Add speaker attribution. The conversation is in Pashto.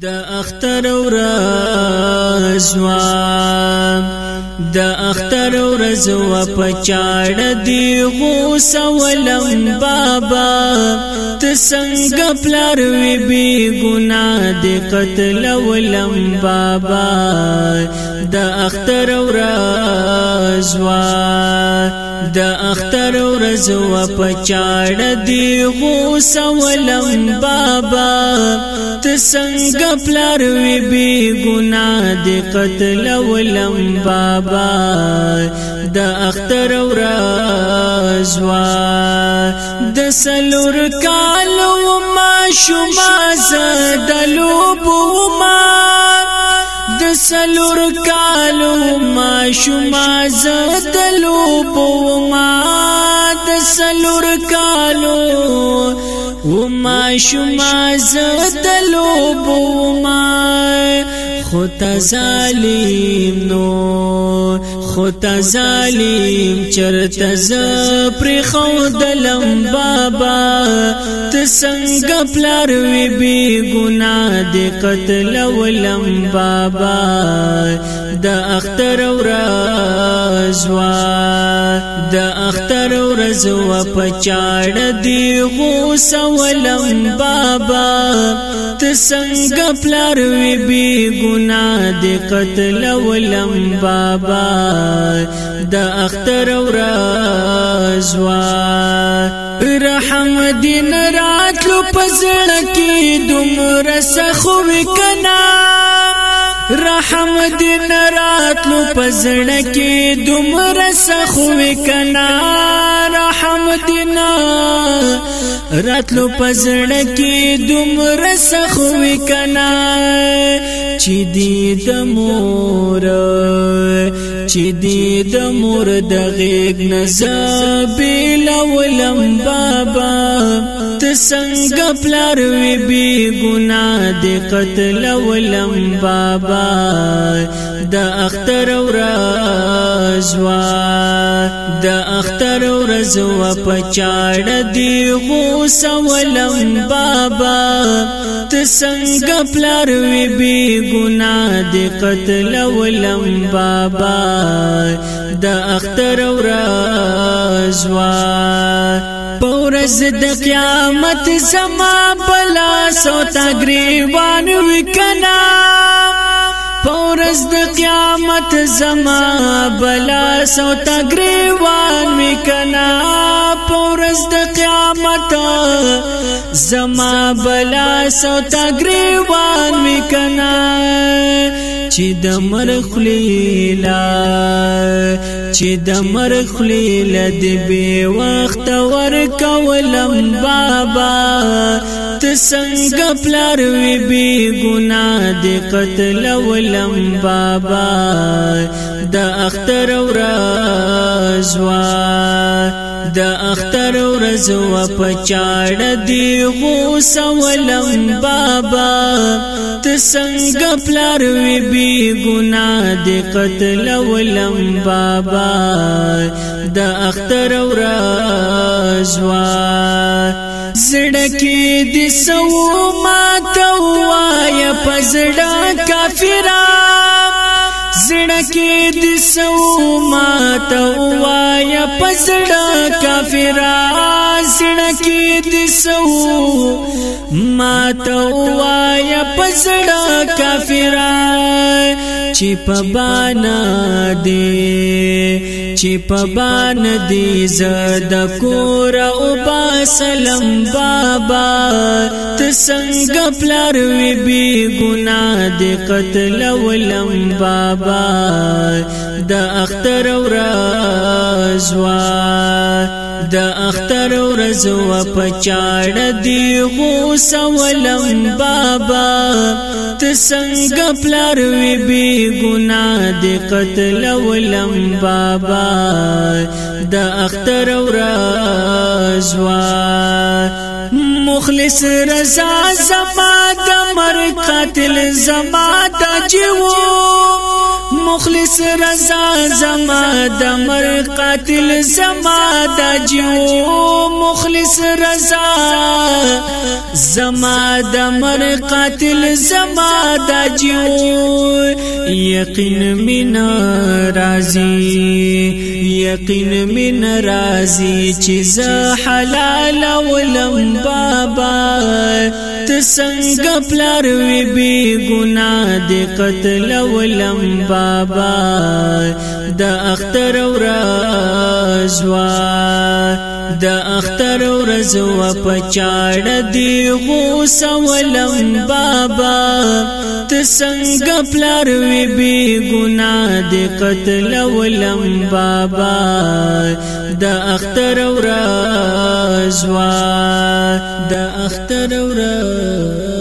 Speaker 1: د اختر ورځ د اختر ورځ و پچاړ دی غوسه ولم بابا ته څنګه پلار وی بی ګناه دی قتل ولم بابا د اختر ورځ د اختر ورځ و پچاړ دی غوسه ولم بابا ته څنګه پلار وی بی ګناه دی قتل ولم بابا د اختر ورځ د سلور کالو ما شما زدلو بوما د سلور کالو ما شما زدلو بوما د سلور کالو وما شما زدلو بوما خود ظالم نو خود ظالم چرته ز پر خودلم بابا ته څنګه پلار وی بی ګناه دی قتل ولم بابا د اختر ورځ د اختر ورځ و پچاړ دی غوسه ولم بابا ته څنګه پلار وی بی ګناه دی قتل ولم بابا د اختر ورځ رحم دین راتلو پزړه کې دومره سخو وکنا رحم دین راتلو پزړه کې دومره سخو وکنا رحم دین راتلو پزړه کې دومره سخو وکنا چې دې د مور چې دې د مور د غېږ نزابیل ولم بابا ته څنګه پلار وی بی ګناه دی قتل ولم بابا د اختر ورځ د اختر ورځ و پچاړ دی غوسه ولم بابا ته څنګه پلار وی بی ګناه دی قتل ولم بابا د اختر ورځ پورز د قیامت زما بلا سو تا گریوان وکنا پورز د قیامت زما بلا سو تا گریوان وکنا پورز د قیامت زما بلا سو تا گریوان وکنا چې د مرخلیلا چې د مرخلیلا د بی وخت ور کولم بابا ته څنګه پلار وی بی ګناه دی قتل ولم بابا د اختر ورځ د اختر ورځ و پچاړ دی غوسه ولم بابا ته څنګه پلار وی بی ګناه دی قتل ولم بابا د اختر ورځ زړه کې د سو ماته وایا پزړه کافرا زړه کې د سو ماته وایا پزړه کافرا زړه کې د سو ماته وایا پزړه کافرا چې په بانا دی زد کور او باسلم بابا ته څنګه پلار وی بی ګناه دی قتل ولم بابا د اختر ورځ د اختر ورځ و پچاړ دی غوسه ولم بابا ته څنګه پلار وی بی ګناه دی قتل ولم بابا د اختر ورځ مخلص رضا زما د مر قاتل زما د جیو مخلص رضا زما د مر قاتل زما د جو مخلص رضا زما د مر قاتل زما د جو یقین من رازی چیز حلال ولم بابا تسنگ پلار وی بی گناہ دی قتل ولم بابا دا اختر و رزوا پچاڑ دی غوس ولم بابا تسنگ پلار وی بی گناہ دی قتل ولم بابا دا اختر و رزوا